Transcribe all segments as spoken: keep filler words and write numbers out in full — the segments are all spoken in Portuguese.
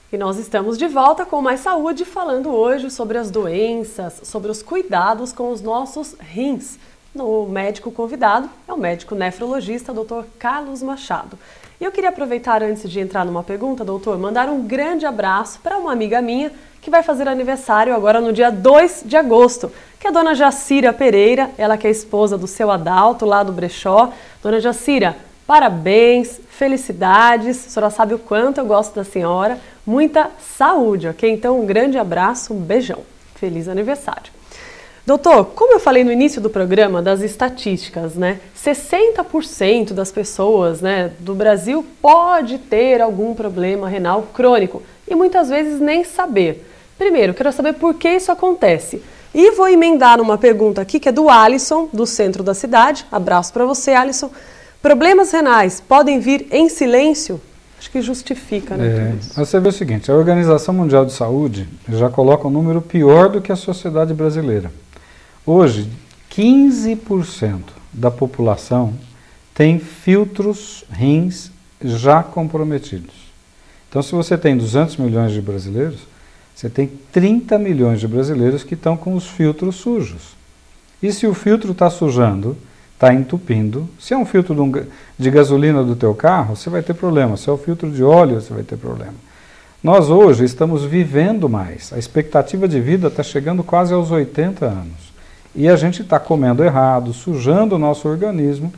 E nós estamos de volta com Mais Saúde, falando hoje sobre as doenças, sobre os cuidados com os nossos rins. O médico convidado é o médico nefrologista, doutor Carlos Machado. E eu queria aproveitar, antes de entrar numa pergunta, doutor, mandar um grande abraço para uma amiga minha que vai fazer aniversário agora no dia dois de agosto, que é a dona Jacira Pereira, ela que é esposa do seu Adalto, lá do Brechó. Dona Jacira, parabéns, felicidades, a senhora sabe o quanto eu gosto da senhora, muita saúde, ok? Então um grande abraço, um beijão, feliz aniversário. Doutor, como eu falei no início do programa das estatísticas, né, sessenta por cento das pessoas, né, do Brasil pode ter algum problema renal crônico e muitas vezes nem saber. Primeiro, quero saber por que isso acontece. E vou emendar uma pergunta aqui que é do Alisson, do centro da cidade. Abraço para você, Alisson. Problemas renais podem vir em silêncio? Acho que justifica, né? É, você vê o seguinte, a Organização Mundial de Saúde já coloca um número pior do que a sociedade brasileira. Hoje, quinze por cento da população tem filtros rins já comprometidos. Então, se você tem duzentos milhões de brasileiros, você tem trinta milhões de brasileiros que estão com os filtros sujos. E se o filtro está sujando, está entupindo, se é um filtro de, um, de gasolina do teu carro, você vai ter problema. Se é o filtro de óleo, você vai ter problema. Nós hoje estamos vivendo mais. A expectativa de vida está chegando quase aos oitenta anos. E a gente está comendo errado, sujando o nosso organismo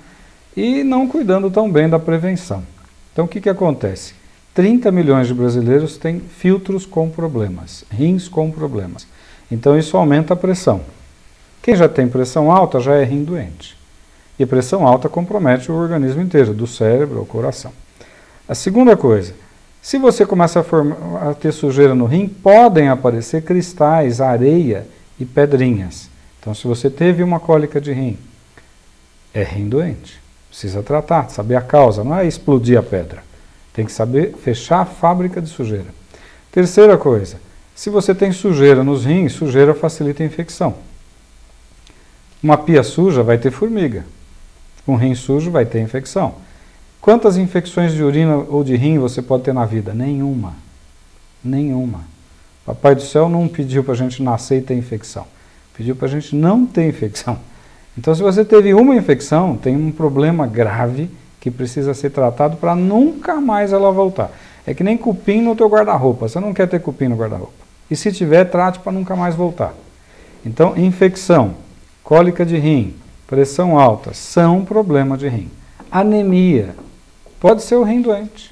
e não cuidando tão bem da prevenção. Então o que, que acontece? trinta milhões de brasileiros têm filtros com problemas, rins com problemas. Então isso aumenta a pressão. Quem já tem pressão alta já é rim doente. E pressão alta compromete o organismo inteiro, do cérebro ao coração. A segunda coisa, se você começa a, formar, a ter sujeira no rim, podem aparecer cristais, areia e pedrinhas. Então, se você teve uma cólica de rim, é rim doente. Precisa tratar, saber a causa, não é explodir a pedra. Tem que saber fechar a fábrica de sujeira. Terceira coisa, se você tem sujeira nos rins, sujeira facilita a infecção. Uma pia suja vai ter formiga. Um rim sujo vai ter infecção. Quantas infecções de urina ou de rim você pode ter na vida? Nenhuma. Nenhuma. Papai do céu não pediu para a gente nascer e ter infecção. Pediu para a gente não ter infecção. Então, se você teve uma infecção, tem um problema grave que precisa ser tratado para nunca mais ela voltar. É que nem cupim no teu guarda-roupa. Você não quer ter cupim no guarda-roupa. E se tiver, trate para nunca mais voltar. Então, infecção, cólica de rim, pressão alta, são problema de rim. Anemia, pode ser o rim doente.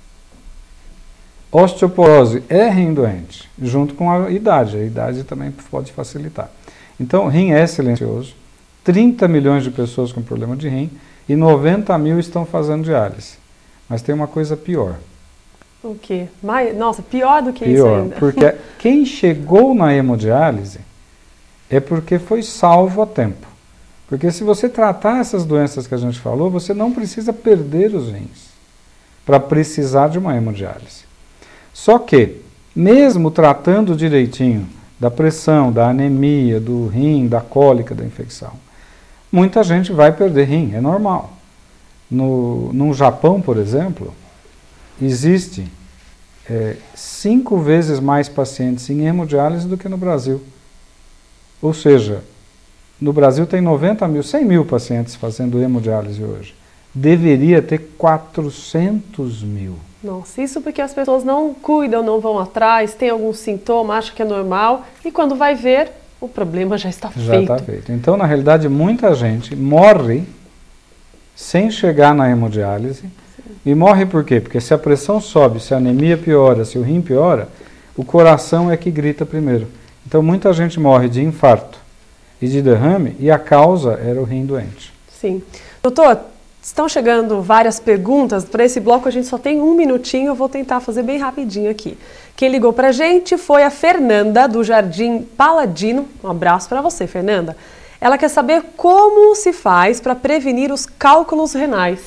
Osteoporose é rim doente, junto com a idade. A idade também pode facilitar. Então, rim é silencioso, trinta milhões de pessoas com problema de rim e noventa mil estão fazendo diálise. Mas tem uma coisa pior. O quê? Mais, nossa, pior do que pior, isso ainda. Porque quem chegou na hemodiálise é porque foi salvo a tempo. Porque se você tratar essas doenças que a gente falou, você não precisa perder os rins para precisar de uma hemodiálise. Só que, mesmo tratando direitinho da pressão, da anemia, do rim, da cólica, da infecção, muita gente vai perder rim, é normal. No, no Japão, por exemplo, existe é, cinco vezes mais pacientes em hemodiálise do que no Brasil. Ou seja, no Brasil tem noventa mil, cem mil pacientes fazendo hemodiálise hoje. Deveria ter quatrocentos mil. Nossa, isso porque as pessoas não cuidam, não vão atrás, tem algum sintoma, acham que é normal, e quando vai ver, o problema já está já feito. Já está feito. Então, na realidade, muita gente morre sem chegar na hemodiálise. Sim. E morre por quê? Porque se a pressão sobe, se a anemia piora, se o rim piora, o coração é que grita primeiro. Então, muita gente morre de infarto e de derrame, e a causa era o rim doente. Sim. Doutor, estão chegando várias perguntas. Para esse bloco a gente só tem um minutinho, eu vou tentar fazer bem rapidinho aqui. Quem ligou para a gente foi a Fernanda, do Jardim Paladino. Um abraço para você, Fernanda. Ela quer saber como se faz para prevenir os cálculos renais.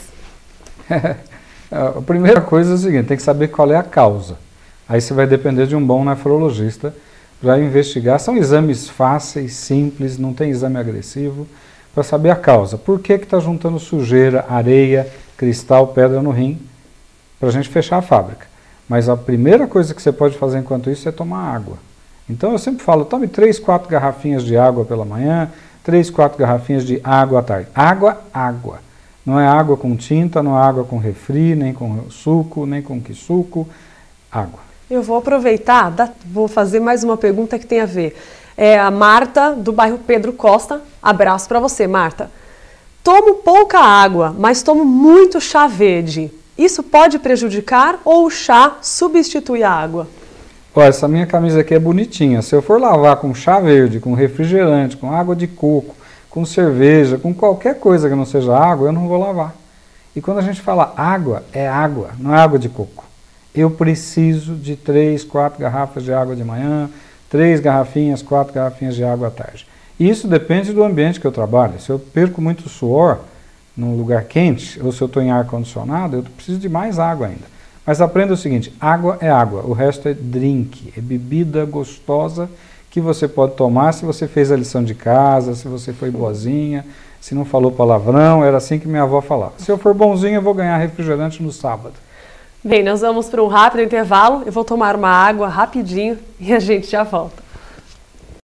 A primeira coisa é o seguinte, tem que saber qual é a causa. Aí você vai depender de um bom nefrologista para investigar. São exames fáceis, simples, não tem exame agressivo, para saber a causa. Por que que está juntando sujeira, areia, cristal, pedra no rim? Para a gente fechar a fábrica. Mas a primeira coisa que você pode fazer enquanto isso é tomar água. Então eu sempre falo, tome três, quatro garrafinhas de água pela manhã, três, quatro garrafinhas de água à tarde. Água, água. Não é água com tinta, não é água com refri, nem com suco, nem com que suco. Água. Eu vou aproveitar, vou fazer mais uma pergunta que tem a ver. É a Marta, do bairro Pedro Costa. Abraço para você, Marta. Tomo pouca água, mas tomo muito chá verde. Isso pode prejudicar ou o chá substitui a água? Olha, essa minha camisa aqui é bonitinha. Se eu for lavar com chá verde, com refrigerante, com água de coco, com cerveja, com qualquer coisa que não seja água, eu não vou lavar. E quando a gente fala água, é água, não é água de coco. Eu preciso de três, quatro garrafas de água de manhã, três garrafinhas, quatro garrafinhas de água à tarde. Isso depende do ambiente que eu trabalho. Se eu perco muito suor num lugar quente, ou se eu estou em ar-condicionado, eu preciso de mais água ainda. Mas aprenda o seguinte, água é água, o resto é drink, é bebida gostosa que você pode tomar se você fez a lição de casa, se você foi boazinha, se não falou palavrão, era assim que minha avó falava. Se eu for bonzinho, eu vou ganhar refrigerante no sábado. Bem, nós vamos para um rápido intervalo, eu vou tomar uma água rapidinho e a gente já volta.